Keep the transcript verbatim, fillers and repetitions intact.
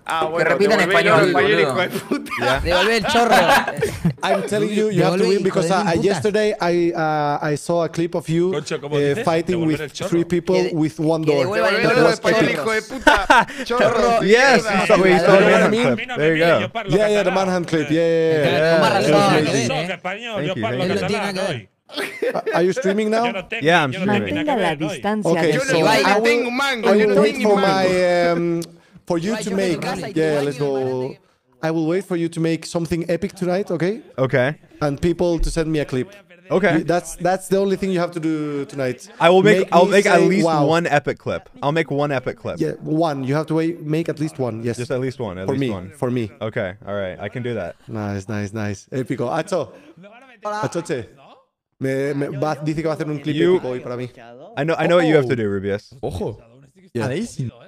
Ah, Que bueno, repita en devolvé, español, ¿no? boludo. Hijo de puta. Devolvé el chorro. I'm telling you, you have to win because uh, yesterday I uh, I saw a clip of you Concho, ¿cómo uh, dices? fighting Devolver with el chorro. three people Que de- with one que door. devuelvan el Devolvelo chorro. de español, hijo de puta. Chorro. Yes, mierda. so we You saw know the what I manhunt mean? clip. There you go. Yeah, yeah, the manhunt clip. Yeah, yeah, yeah. Con más Yeah, razón, yeah, que yeah. ven, Soc eh. español, Thank yo you, parlo thank you. catalán No tiene hoy. Are you streaming now? Yo no tengo, Yeah, I'm yo no tengo streaming. nada Mantenga que la ver hoy. distancia Okay, de Yo so no, Ibai, yo I no will, tengo un mango, I yo will no wait tengo for un mango. my um, for you Ibai, to yo voy a tu make. casa y tu Yeah, baño let's de mano go. de- I will wait for you to make something epic tonight, okay? Okay. And people to send me a clip. Okay. That's that's the only thing you have to do tonight. I will make. Make I'll me make at say, least wow. one epic clip. I'll make one epic clip. Yeah, one. You have to wait, make at least one. Yes. Just at least one. At for least me. one. For me. Okay. All right. I can do that. Nice, nice, nice. Épico. Acho. Achoche. Me, me va, dice que va a hacer un clip You- épico hoy para mí. I know. I know what you have to do, Rubius. Ojo. Yeah. Amazing.